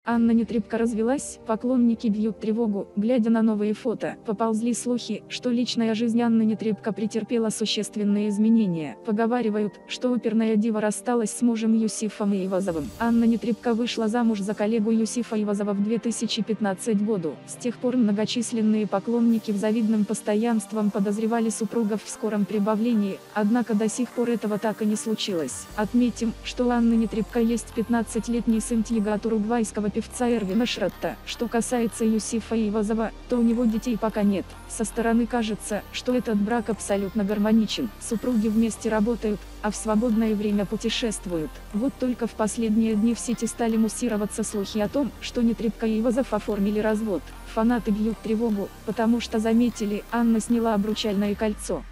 Анна Нетребко развелась, поклонники бьют тревогу, глядя на новые фото. Поползли слухи, что личная жизнь Анны Нетребко претерпела существенные изменения. Поговаривают, что оперная дива рассталась с мужем Юсифом Ивазовым. Анна Нетребко вышла замуж за коллегу Юсифа Ивазова в 2015 году. С тех пор многочисленные поклонники в завидным постоянством подозревали супругов в скором прибавлении, однако до сих пор этого так и не случилось. Отметим, что у Анны Нетребко есть 15-летний сын Тьяго от уругвайского певца Эрвина Шратта. Что касается Юсифа Ивазова, то у него детей пока нет. Со стороны кажется, что этот брак абсолютно гармоничен. Супруги вместе работают, а в свободное время путешествуют. Вот только в последние дни в сети стали муссироваться слухи о том, что Нетребко и Ивазов оформили развод. Фанаты бьют тревогу, потому что заметили, Анна сняла обручальное кольцо.